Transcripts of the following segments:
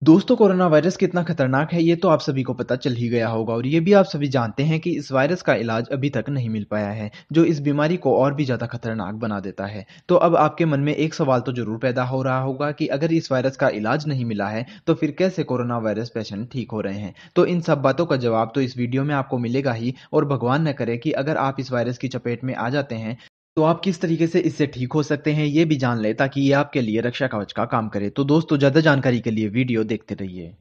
दोस्तों, corona virus कितना खतरनाक है ये तो आप सभी को पता चल ही गया होगा और ये भी आप सभी जानते हैं कि इस वायरस का इलाज अभी तक नहीं मिल पाया है, जो इस बीमारी को और भी ज़्यादा खतरनाक बना देता है। तो अब आपके मन में एक सवाल तो ज़रूर पैदा हो रहा होगा कि अगर इस वायरस का इलाज नहीं मिला है, तो फिर कैसे कोरोना वायरस पेशेंट ठीक हो रहे हैं? तो इन सब बातों का जवाब तो इस वीडियो में आपको मिलेगा ही और भगवान न करे कि अगर आप इस वायरस की चपेट में आ जाते हैं, तो आप किस तरीके से इससे ठीक हो सकते हैं ये भी जान लें ताकि ये आपके लिए रक्षा कवच का काम करे। तो दोस्तों, ज़्यादा जानकारी के लिए वीडियो देखते रहिए।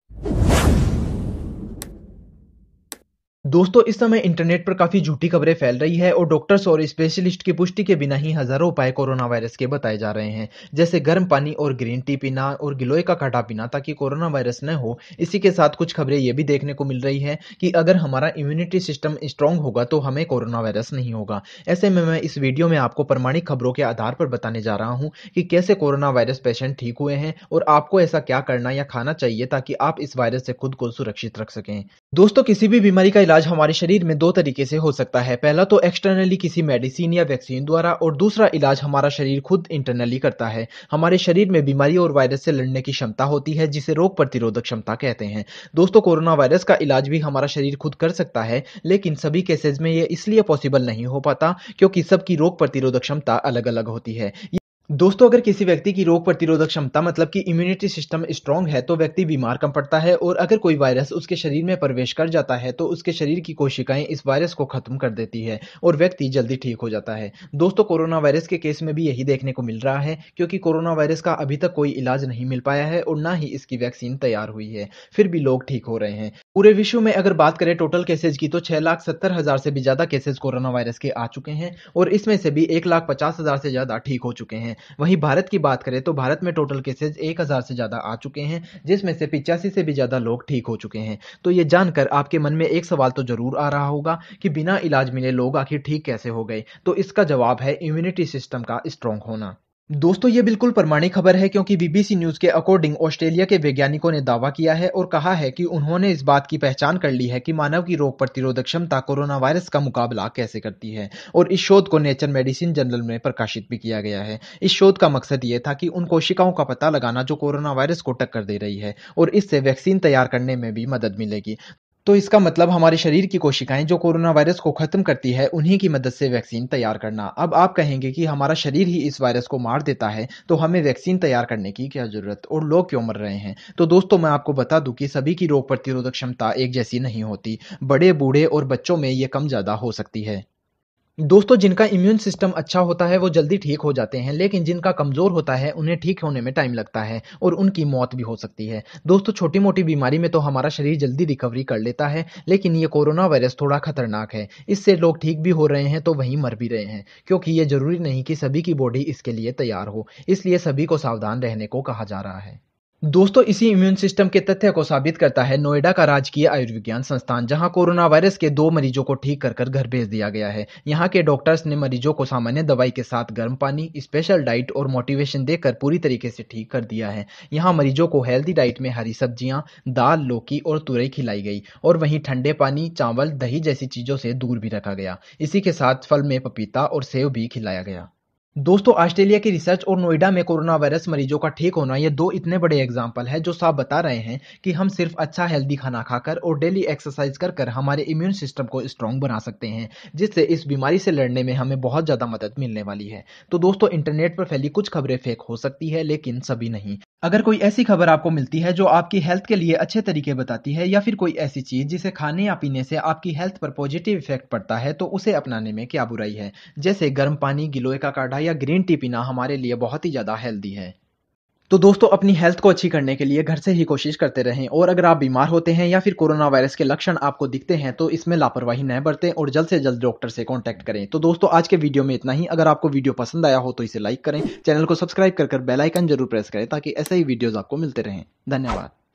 दोस्तों, इस समय इंटरनेट पर काफ़ी झूठी खबरें फैल रही है और डॉक्टर्स और स्पेशलिस्ट की पुष्टि के बिना ही हज़ारों उपाय कोरोना वायरस के बताए जा रहे हैं। जैसे गर्म पानी और ग्रीन टी पीना और गिलोय का काढ़ा पीना ताकि कोरोना वायरस न हो। इसी के साथ कुछ खबरें ये भी देखने को मिल रही है कि अगर हमारा इम्यूनिटी सिस्टम स्ट्रांग होगा तो हमें कोरोना वायरस नहीं होगा। ऐसे में मैं इस वीडियो में आपको प्रमाणिक खबरों के आधार पर बताने जा रहा हूँ कि कैसे कोरोना वायरस पेशेंट ठीक हुए हैं और आपको ऐसा क्या करना या खाना चाहिए ताकि आप इस वायरस से खुद को सुरक्षित रख सकें। दोस्तों, किसी भी बीमारी का इलाज हमारे शरीर में दो तरीके से हो सकता है। पहला तो एक्सटर्नली किसी मेडिसिन या वैक्सीन द्वारा और दूसरा इलाज हमारा शरीर खुद इंटरनली करता है। हमारे शरीर में बीमारी और वायरस से लड़ने की क्षमता होती है जिसे रोग प्रतिरोधक क्षमता कहते हैं। दोस्तों, कोरोना वायरस का इलाज भी हमारा शरीर खुद कर सकता है, लेकिन सभी केसेस में ये इसलिए पॉसिबल नहीं हो पाता क्योंकि सबकी रोग प्रतिरोधक क्षमता अलग अलग होती है। दोस्तों, अगर किसी व्यक्ति की रोग प्रतिरोधक क्षमता मतलब कि इम्यूनिटी सिस्टम स्ट्रांग है तो व्यक्ति बीमार कम पड़ता है और अगर कोई वायरस उसके शरीर में प्रवेश कर जाता है तो उसके शरीर की कोशिकाएं इस वायरस को खत्म कर देती है और व्यक्ति जल्दी ठीक हो जाता है। दोस्तों, कोरोना वायरस के केस में भी यही देखने को मिल रहा है क्योंकि कोरोना वायरस का अभी तक कोई इलाज नहीं मिल पाया है और ना ही इसकी वैक्सीन तैयार हुई है, फिर भी लोग ठीक हो रहे हैं। पूरे विश्व में अगर बात करें टोटल केसेज की तो 6,70,000 से भी ज्यादा केसेज कोरोना वायरस के आ चुके हैं और इसमें से भी 1,50,000 से ज्यादा ठीक हो चुके हैं। वहीं भारत की बात करें तो भारत में टोटल केसेज 1,000 से ज़्यादा आ चुके हैं, जिसमें से 85 से भी ज़्यादा लोग ठीक हो चुके हैं। तो ये जानकर आपके मन में एक सवाल तो ज़रूर आ रहा होगा कि बिना इलाज मिले लोग आखिर ठीक कैसे हो गए? तो इसका जवाब है इम्यूनिटी सिस्टम का स्ट्रांग होना। दोस्तों, ये बिल्कुल प्रमाणिक खबर है क्योंकि बीबीसी न्यूज़ के अकॉर्डिंग ऑस्ट्रेलिया के वैज्ञानिकों ने दावा किया है और कहा है कि उन्होंने इस बात की पहचान कर ली है कि मानव की रोग प्रतिरोधक क्षमता कोरोना वायरस का मुकाबला कैसे करती है और इस शोध को नेचर मेडिसिन जर्नल में प्रकाशित भी किया गया है। इस शोध का मकसद ये था कि उन कोशिकाओं का पता लगाना जो कोरोना वायरस को टक्कर दे रही है और इससे वैक्सीन तैयार करने में भी मदद मिलेगी। तो इसका मतलब हमारे शरीर की कोशिकाएं जो कोरोना वायरस को खत्म करती है उन्हीं की मदद से वैक्सीन तैयार करना। अब आप कहेंगे कि हमारा शरीर ही इस वायरस को मार देता है तो हमें वैक्सीन तैयार करने की क्या जरूरत और लोग क्यों मर रहे हैं? तो दोस्तों, मैं आपको बता दूं कि सभी की रोग प्रतिरोधक क्षमता एक जैसी नहीं होती। बड़े, बूढ़े और बच्चों में ये कम ज्यादा हो सकती है। दोस्तों, जिनका इम्यून सिस्टम अच्छा होता है वो जल्दी ठीक हो जाते हैं, लेकिन जिनका कमज़ोर होता है उन्हें ठीक होने में टाइम लगता है और उनकी मौत भी हो सकती है। दोस्तों, छोटी-मोटी बीमारी में तो हमारा शरीर जल्दी रिकवरी कर लेता है, लेकिन ये कोरोना वायरस थोड़ा खतरनाक है। इससे लोग ठीक भी हो रहे हैं तो वहीं मर भी रहे हैं, क्योंकि ये ज़रूरी नहीं कि सभी की बॉडी इसके लिए तैयार हो। इसलिए सभी को सावधान रहने को कहा जा रहा है। दोस्तों, इसी इम्यून सिस्टम के तथ्य को साबित करता है नोएडा का राजकीय आयुर्विज्ञान संस्थान, जहां कोरोना वायरस के 2 मरीजों को ठीक कर कर घर भेज दिया गया है। यहां के डॉक्टर्स ने मरीजों को सामान्य दवाई के साथ गर्म पानी, स्पेशल डाइट और मोटिवेशन देकर पूरी तरीके से ठीक कर दिया है। यहां मरीजों को हेल्दी डाइट में हरी सब्जियां, दाल, लौकी और तुरई खिलाई गई और वहीं ठंडे पानी, चावल, दही जैसी चीजों से दूर भी रखा गया। इसी के साथ फल में पपीता और सेव भी खिलाया गया। दोस्तों, ऑस्ट्रेलिया की रिसर्च और नोएडा में कोरोना वायरस मरीजों का ठीक होना, ये 2 इतने बड़े एग्जाम्पल है जो साफ बता रहे हैं कि हम सिर्फ अच्छा हेल्दी खाना खाकर और डेली एक्सरसाइज कर कर हमारे इम्यून सिस्टम को स्ट्रांग बना सकते हैं, जिससे इस बीमारी से लड़ने में हमें बहुत ज़्यादा मदद मिलने वाली है। तो दोस्तों, इंटरनेट पर फैली कुछ खबरें फेक हो सकती है, लेकिन सभी नहीं। अगर कोई ऐसी खबर आपको मिलती है जो आपकी हेल्थ के लिए अच्छे तरीके बताती है या फिर कोई ऐसी चीज़ जिसे खाने या पीने से आपकी हेल्थ पर पॉजिटिव इफेक्ट पड़ता है, तो उसे अपनाने में क्या बुराई है? जैसे गर्म पानी, गिलोय का काढ़ा या ग्रीन टी पीना हमारे लिए बहुत ही ज़्यादा हेल्दी है। तो दोस्तों, अपनी हेल्थ को अच्छी करने के लिए घर से ही कोशिश करते रहें और अगर आप बीमार होते हैं या फिर कोरोना वायरस के लक्षण आपको दिखते हैं तो इसमें लापरवाही न बरतें और जल्द से जल्द डॉक्टर से कांटेक्ट करें। तो दोस्तों, आज के वीडियो में इतना ही। अगर आपको वीडियो पसंद आया हो तो इसे लाइक करें, चैनल को सब्सक्राइब कर बेल आइकन जरूर प्रेस करें ताकि ऐसे ही वीडियोज़ आपको मिलते रहें। धन्यवाद।